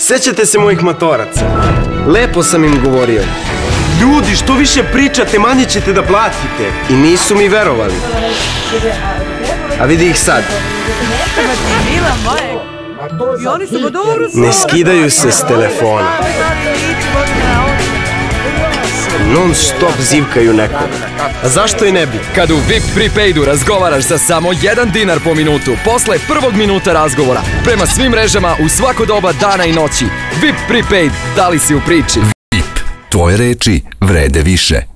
Sećate se mojih matoraca? Lepo sam im govorio. Ljudi, što više pričate, manje ćete da platite. I nisu mi verovali. A vidi ih sad. Ne skidaju se s telefona. Non stop zivkaju nekog. A zašto i ne bi? Kad u VIP Prepaidu razgovaraš za samo 1 dinar po minutu, posle prvog minuta razgovora, prema svim mrežama u svako doba dana i noći. VIP Prepaid, da li si u priči? VIP, tvoje reči vrede više.